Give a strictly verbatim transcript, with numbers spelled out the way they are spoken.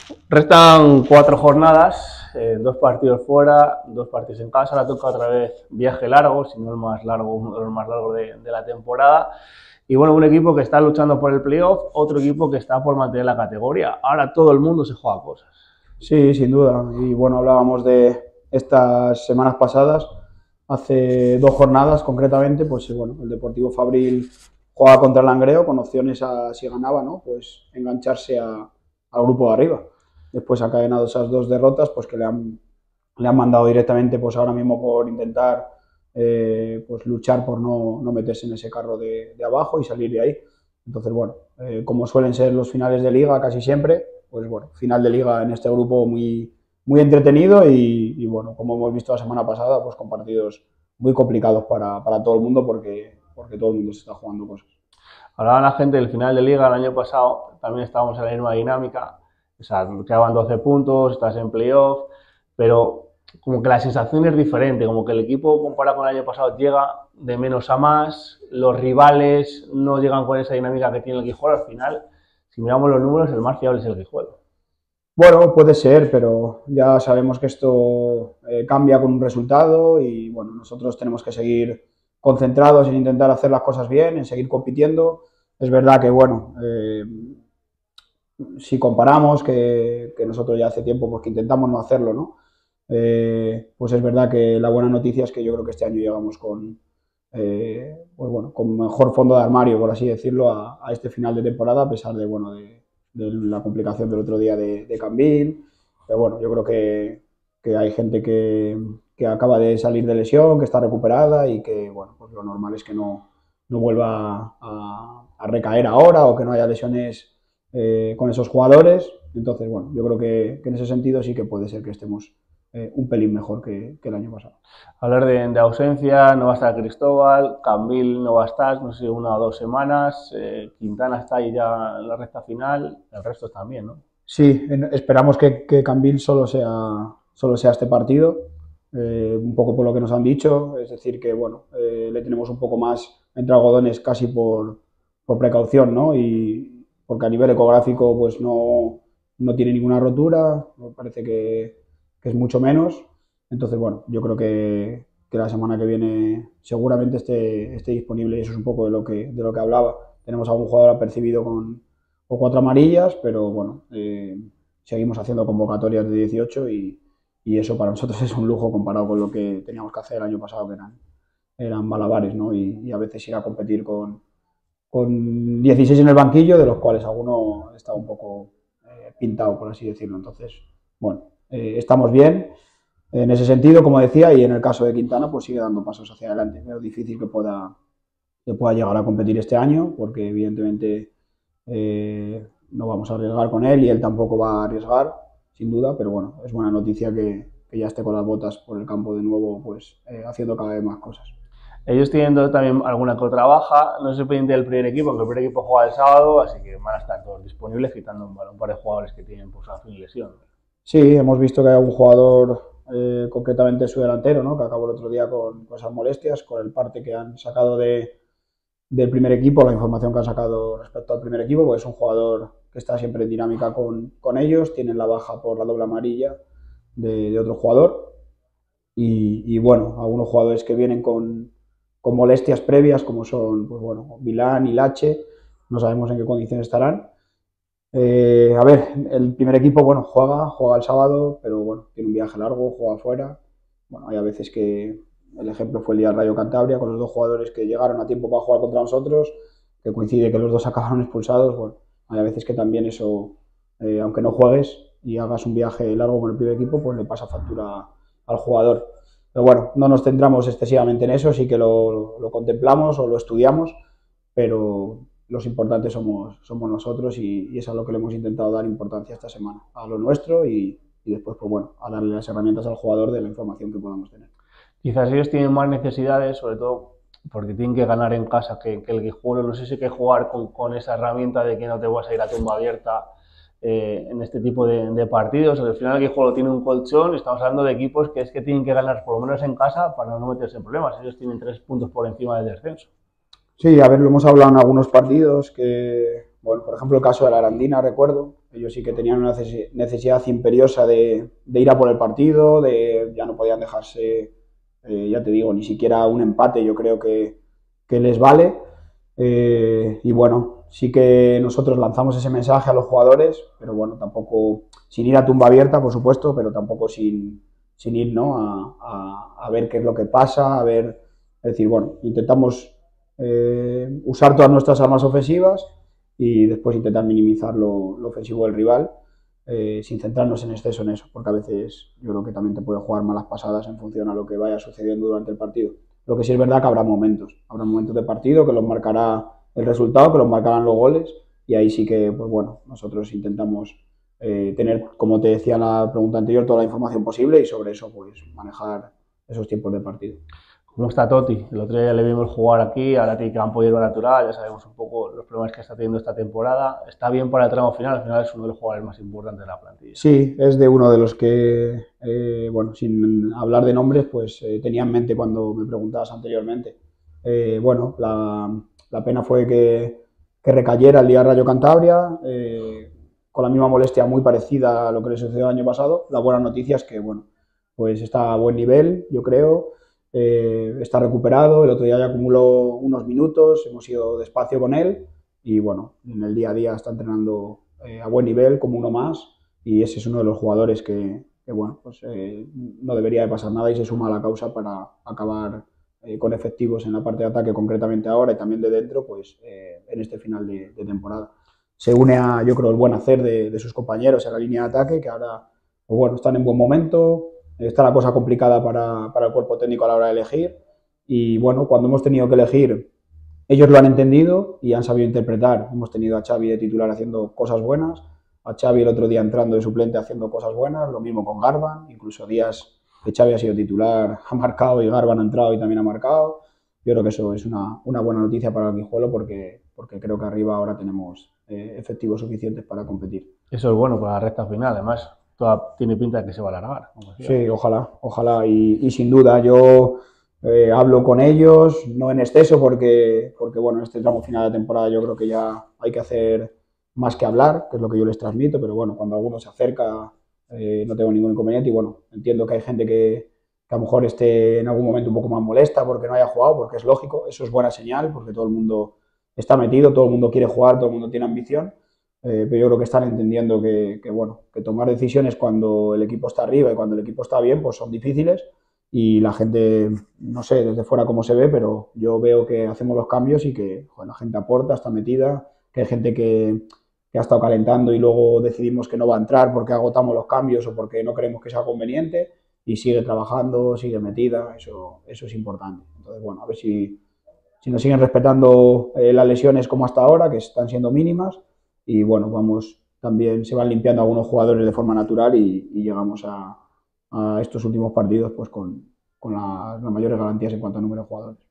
Restan cuatro jornadas, eh, dos partidos fuera, dos partidos en casa. Ahora toca otra vez viaje largo, si no el más largo, uno de los más largos de, de la temporada. Y bueno, un equipo que está luchando por el playoff, otro equipo que está por mantener la categoría. Ahora todo el mundo se juega cosas. Sí, sin duda. Y bueno, hablábamos de estas semanas pasadas, hace dos jornadas concretamente, pues bueno, el Deportivo Fabril juega contra el Langreo con opciones a, si ganaba, ¿no? Pues engancharse a, al grupo de arriba. Después ha cadenado esas dos derrotas, pues que le han, le han mandado directamente, pues ahora mismo por intentar eh, pues luchar por no, no meterse en ese carro de, de abajo y salir de ahí. Entonces, bueno, eh, como suelen ser los finales de liga casi siempre, pues bueno, final de liga en este grupo muy, muy entretenido y, y bueno, como hemos visto la semana pasada, pues con partidos muy complicados para, para todo el mundo porque, porque todo el mundo se está jugando cosas. Hablaba la gente del final de liga el año pasado, también estábamos en la misma dinámica, o sea, quedaban doce puntos, estás en playoff, pero como que la sensación es diferente, como que el equipo comparado con el año pasado llega de menos a más, los rivales no llegan con esa dinámica que tiene el Guijuelo. Al final, si miramos los números, el más fiable es el Guijuelo. Bueno, puede ser, pero ya sabemos que esto eh, cambia con un resultado y bueno, nosotros tenemos que seguir concentrados en intentar hacer las cosas bien, en seguir compitiendo. Es verdad que, bueno, eh, si comparamos, que, que nosotros ya hace tiempo pues, que intentamos no hacerlo, ¿no? Eh, pues es verdad que la buena noticia es que yo creo que este año llegamos con, eh, pues bueno, con mejor fondo de armario, por así decirlo, a, a este final de temporada, a pesar de, bueno, de, de la complicación del otro día de, de Cambil. Pero bueno, yo creo que, que hay gente que, que acaba de salir de lesión, que está recuperada y que, bueno, pues lo normal es que no, no vuelva a, a recaer ahora o que no haya lesiones eh, con esos jugadores. Entonces, bueno, yo creo que, que en ese sentido sí que puede ser que estemos eh, un pelín mejor que, que el año pasado. Hablar de, de ausencia, no va a estar Cristóbal, Cambil no va a estar, no sé, una o dos semanas, eh, Quintana está ahí ya en la recta final, el resto también, ¿no? Sí, en, esperamos que, que Cambil solo sea, solo sea este partido, eh, un poco por lo que nos han dicho, es decir, que bueno, eh, le tenemos un poco más entre algodones casi por, por precaución, ¿no? Y porque a nivel ecográfico pues no, no tiene ninguna rotura, me parece que, que es mucho menos. Entonces, bueno, yo creo que, que la semana que viene seguramente esté, esté disponible y eso es un poco de lo que, de lo que hablaba. Tenemos a algún jugador apercibido con, con cuatro amarillas, pero bueno, eh, seguimos haciendo convocatorias de dieciocho y, y eso para nosotros es un lujo comparado con lo que teníamos que hacer el año pasado, que eran, eran malabares, ¿no? Y, y a veces ir a competir con, con dieciséis en el banquillo, de los cuales alguno está un poco eh, pintado, por así decirlo. Entonces, bueno, eh, estamos bien en ese sentido, como decía, y en el caso de Quintana, pues sigue dando pasos hacia adelante. Es difícil que pueda, que pueda llegar a competir este año, porque evidentemente eh, no vamos a arriesgar con él y él tampoco va a arriesgar, sin duda, pero bueno, es buena noticia que, que ya esté con las botas por el campo de nuevo, pues eh, haciendo cada vez más cosas. Ellos tienen también alguna que otra baja, no se pendiente del primer equipo, aunque el primer equipo juega el sábado, así que van a estar todos disponibles, quitando un, un par de jugadores que tienen pues, una lesión. Sí, hemos visto que hay un jugador, eh, concretamente su delantero, ¿no? Que acabó el otro día con, con esas molestias, con el parte que han sacado de, del primer equipo, la información que han sacado respecto al primer equipo, porque es un jugador que está siempre en dinámica con, con ellos, tienen la baja por la doble amarilla de, de otro jugador y, y, bueno, algunos jugadores que vienen con, con molestias previas como son, pues bueno, Vilán y Lache, no sabemos en qué condiciones estarán. Eh, a ver, el primer equipo, bueno, juega, juega el sábado, pero bueno, tiene un viaje largo, juega afuera. Bueno, hay a veces que el ejemplo fue el día del Rayo Cantabria, con los dos jugadores que llegaron a tiempo para jugar contra nosotros, que coincide que los dos acabaron expulsados. Bueno, hay a veces que también eso, eh, aunque no juegues y hagas un viaje largo con el primer equipo, pues le pasa factura al jugador. Pero bueno, no nos centramos excesivamente en eso, sí que lo, lo contemplamos o lo estudiamos, pero los importantes somos, somos nosotros y, y es a lo que le hemos intentado dar importancia esta semana, a lo nuestro y, y después, pues bueno, a darle las herramientas al jugador de la información que podamos tener. Quizás ellos tienen más necesidades, sobre todo porque tienen que ganar en casa que, que el Guijuelo. No sé si hay que jugar con, con esa herramienta de que no te vas a ir a tumba abierta eh, en este tipo de, de partidos. Al final el Guijuelo tiene un colchón, estamos hablando de equipos que es que tienen que ganar por lo menos en casa para no meterse en problemas. Ellos tienen tres puntos por encima del descenso. Sí, a ver, lo hemos hablado en algunos partidos, que, bueno, por ejemplo, el caso de la Arandina, recuerdo, ellos sí que tenían una necesidad imperiosa de, de ir a por el partido, de ya no podían dejarse, eh, ya te digo, ni siquiera un empate, yo creo que, que les vale. Eh, y bueno, sí que nosotros lanzamos ese mensaje a los jugadores, pero bueno, tampoco sin ir a tumba abierta, por supuesto, pero tampoco sin, sin ir, ¿no?, a, a, a ver qué es lo que pasa, a ver, es decir, bueno, intentamos eh, usar todas nuestras armas ofensivas y después intentar minimizar lo, lo ofensivo del rival, eh, sin centrarnos en exceso en eso, porque a veces yo creo que también te puede jugar malas pasadas en función a lo que vaya sucediendo durante el partido. Lo que sí es verdad que habrá momentos, habrá momentos de partido que los marcará el resultado, que los marcarán los goles, y ahí sí que, pues bueno, nosotros intentamos eh, tener, como te decía en la pregunta anterior, toda la información posible y sobre eso pues manejar esos tiempos de partido. ¿Cómo está Totti? El otro día le vimos jugar aquí, ahora tiene campo de hierba natural, ya sabemos un poco los problemas que está teniendo esta temporada. Está bien para el tramo final, al final es uno de los jugadores más importantes de la plantilla. Sí, es de uno de los que, eh, bueno, sin hablar de nombres, pues eh, tenía en mente cuando me preguntabas anteriormente. Eh, bueno, la, la pena fue que, que recayera el día Rayo Cantabria, eh, con la misma molestia muy parecida a lo que le sucedió el año pasado. La buena noticia es que, bueno, pues está a buen nivel, yo creo. Eh, está recuperado, el otro día ya acumuló unos minutos, hemos ido despacio con él y bueno, en el día a día está entrenando eh, a buen nivel como uno más y ese es uno de los jugadores que, que bueno, pues eh, no debería de pasar nada y se suma a la causa para acabar eh, con efectivos en la parte de ataque concretamente ahora y también de dentro, pues eh, en este final de, de temporada. Se une a, yo creo, el buen hacer de, de sus compañeros en la línea de ataque que ahora, pues bueno, están en buen momento. Está la cosa complicada para, para el cuerpo técnico a la hora de elegir y bueno, cuando hemos tenido que elegir, ellos lo han entendido y han sabido interpretar. Hemos tenido a Xavi de titular haciendo cosas buenas, a Xavi el otro día entrando de suplente haciendo cosas buenas, lo mismo con Garban, incluso días que Xavi ha sido titular, ha marcado y Garban ha entrado y también ha marcado. Yo creo que eso es una, una buena noticia para el Guijuelo porque, porque creo que arriba ahora tenemos eh, efectivos suficientes para competir. Eso es bueno para la recta final, además. Toda, tiene pinta de que se va a alargar. Sí, ojalá, ojalá. Y, y sin duda, yo eh, hablo con ellos, no en exceso, porque, porque bueno, en este tramo final de temporada yo creo que ya hay que hacer más que hablar, que es lo que yo les transmito, pero bueno, cuando alguno se acerca eh, no tengo ningún inconveniente y bueno, entiendo que hay gente que, que a lo mejor esté en algún momento un poco más molesta porque no haya jugado, porque es lógico, eso es buena señal, porque todo el mundo está metido, todo el mundo quiere jugar, todo el mundo tiene ambición. Eh, pero yo creo que están entendiendo que, que, bueno, que tomar decisiones cuando el equipo está arriba y cuando el equipo está bien, pues son difíciles y la gente, no sé desde fuera cómo se ve, pero yo veo que hacemos los cambios y que joder, la gente aporta, está metida, que hay gente que, que ha estado calentando y luego decidimos que no va a entrar porque agotamos los cambios o porque no creemos que sea conveniente y sigue trabajando, sigue metida, eso, eso es importante. Entonces, bueno, a ver si, si nos siguen respetando eh, las lesiones como hasta ahora, que están siendo mínimas. Y bueno, vamos, también se van limpiando algunos jugadores de forma natural y, y llegamos a, a estos últimos partidos pues con, con la, las mayores garantías en cuanto a número de jugadores.